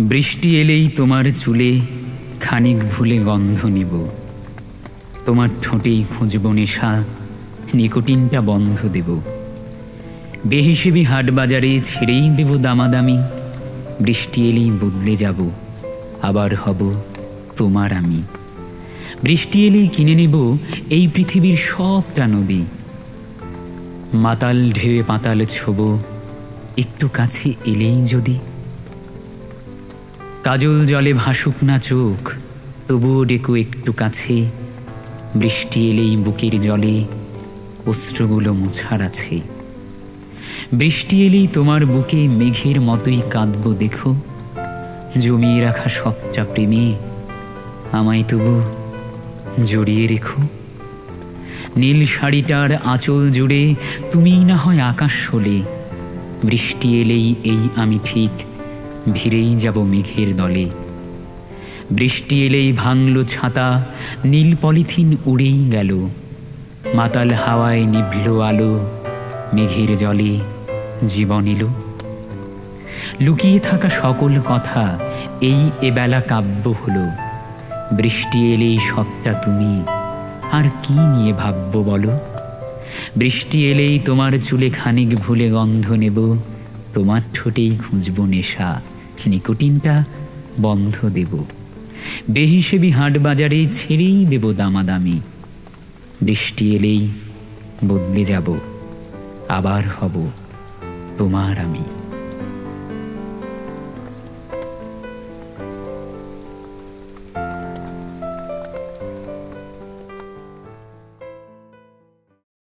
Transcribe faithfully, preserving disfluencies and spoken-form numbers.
বৃষ্টি এলেই তোমার চুলে খানিক ভুলে গন্ধ নেব, তোমার ঠোঁটেই খুঁজব নেশা, নিকোটিনটা বন্ধ দেব। বেহিসেবি হাট বাজারে ছেড়েই দেব দামাদামি, বৃষ্টি এলেই বদলে যাব, আবার হব তোমার আমি। বৃষ্টি এলেই কিনে নেব এই পৃথিবীর সবটা নদী, মাতাল ঢেউয়ে পাতাল ছোব, একটু কাছে এলেই যদি। কাজল জলে ভাসুক না চোখ, তবুও ডেকো একটু কাছে, বৃষ্টি এলেই বুকের জলে অশ্রুগুলো মোছার আছে। বৃষ্টি এলেই তোমার বুকে মেঘের মতোই কাঁদব দেখো, জমিয়ে রাখা সবটা প্রেমে আমায় তবু জড়িয়ে রেখো। নীল শাড়িটার আঁচল জুড়ে তুমিই না হয় আকাশ হলে, বৃষ্টি এলেই এই আমি ঠিক ভিড়েই যাব মেঘের দলে। বৃষ্টি এলেই ভাঙল ছাতা, নীল পলিথিন উড়েই গেল, মাতাল হাওয়ায় নিভল আলো, মেঘের জলে জীবন এলো। লুকিয়ে থাকা সকল কথা এই এবেলা কাব্য হলো, বৃষ্টি এলেই সবটা তুমি, আর কি নিয়ে ভাববো বলো। বৃষ্টি এলেই তোমার চুলে খানিক ভুলে গন্ধ নেব, তোমার ঠোঁটেই খুঁজব নেশা, নিকোটিনটা বন্ধ দেব। বেহিসেবি হাট বাজারে ছেড়েই দেব দামাদামি, বৃষ্টি এলেই বদলে যাব, আবার হব তোমার আমি।